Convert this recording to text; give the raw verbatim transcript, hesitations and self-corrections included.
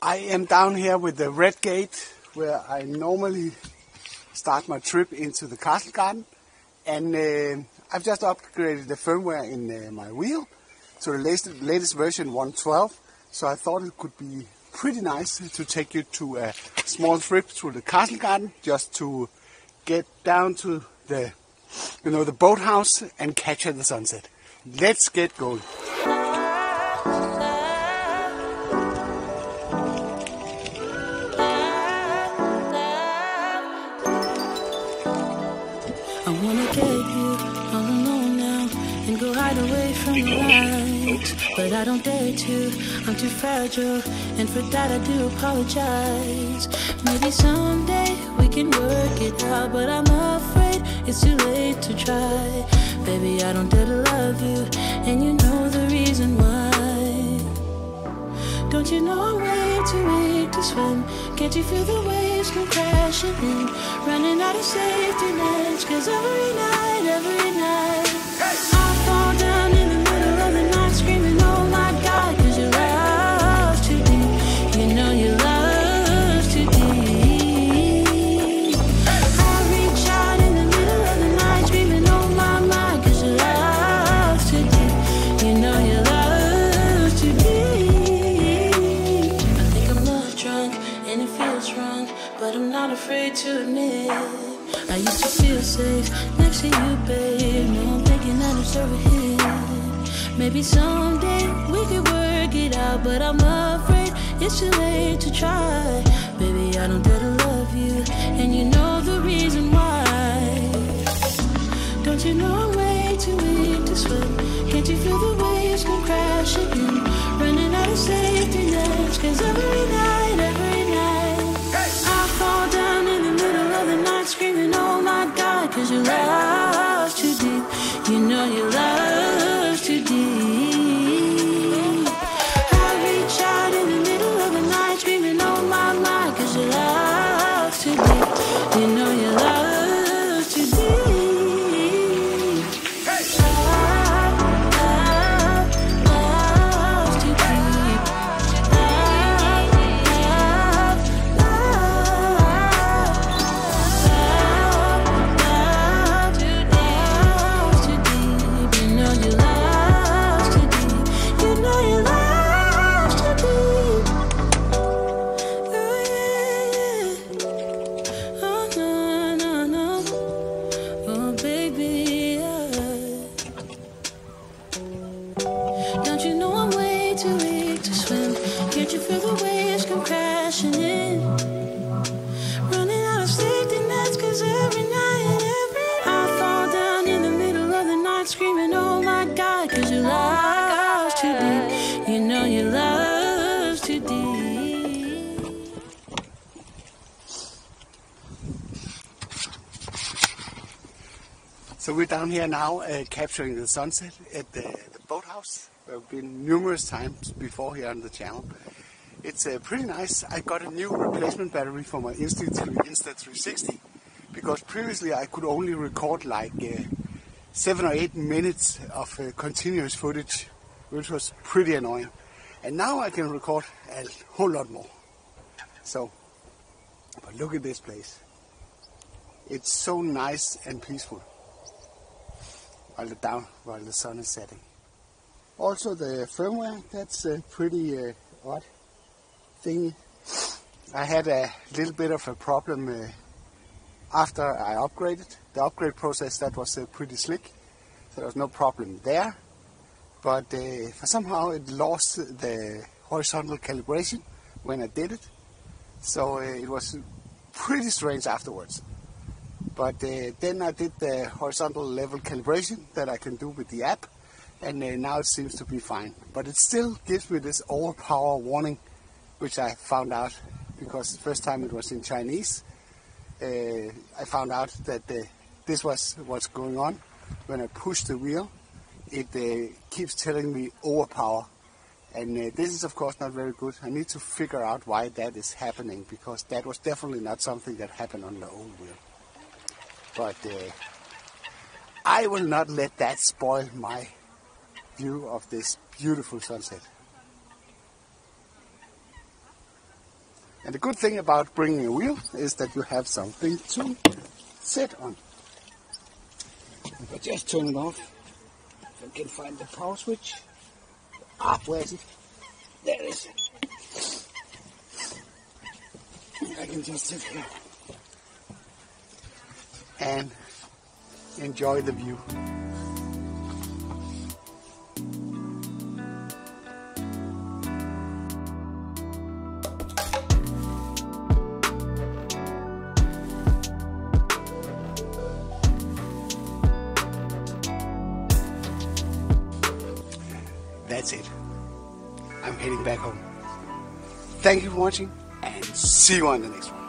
I am down here with the red gate where I normally start my trip into the castle garden, and uh, I've just upgraded the firmware in uh, my wheel to the latest, latest version one point twelve, so I thought it could be pretty nice to take you to a small trip through the castle garden just to get down to the, you know, the boathouse and capture the sunset. Let's get going. I wanna get you all alone now and go hide away from the light, but I don't dare to. I'm too fragile, and for that I do apologize. Maybe someday we can work it out, but I'm afraid it's too late to try. Baby, I don't dare to love you, and you know the reason why. Don't you know I'm way too weak to swim? Can't you feel the waves come crashing in? Running out of safety nets, cause every night, every night I fall down in the middle of the night screaming, oh my God, cause your love's too deep. You know your love's too deep. I reach out in the middle of the night screaming, oh my, my, cause your love's too deep. You know your love's too deep. And it feels wrong, but I'm not afraid to admit I used to feel safe next to you, babe. Now I'm thinking that it's over here. Maybe someday we could work it out, but I'm afraid it's too late to try. Baby, I don't dare to love you, and you know the reason why. Don't you know I'm way too weak to swim? Can't you feel the waves come crashing in? Running out of safety nets, cause every night, every I fall down in the middle of the night screaming, oh my God, cause your love's too deep. You know your love's too deep. I reach out in the middle of the night screaming, oh my, my, cause your love's too deep. You know your love's too deep. So we're down here now uh, capturing the sunset at the, the boathouse. We've been numerous times before here on the channel. It's uh, pretty nice. I got a new replacement battery for my Insta three sixty because previously I could only record like uh, seven or eight minutes of uh, continuous footage, which was pretty annoying. And now I can record a whole lot more. So, but look at this place. It's so nice and peaceful while the down while the sun is setting. Also the firmware, that's a pretty uh, odd thing. I had a little bit of a problem uh, after I upgraded. The upgrade process, that was uh, pretty slick. There was no problem there. But uh, for somehow it lost the horizontal calibration when I did it. So uh, it was pretty strange afterwards. But uh, then I did the horizontal level calibration that I can do with the app, and uh, now it seems to be fine. But it still gives me this overpower warning, which I found out because the first time it was in Chinese. Uh, I found out that uh, this was what's going on. When I push the wheel, it uh, keeps telling me overpower. And uh, this is of course not very good. I need to figure out why that is happening, because that was definitely not something that happened on the old wheel. But uh, I will not let that spoil my view of this beautiful sunset. And the good thing about bringing a wheel is that you have something to sit on. If I just turn it off, if I can find the power switch. Ah, where is it? There it is. I can just sit here and enjoy the view. That's it. I'm heading back home. Thank you for watching and see you on the next one.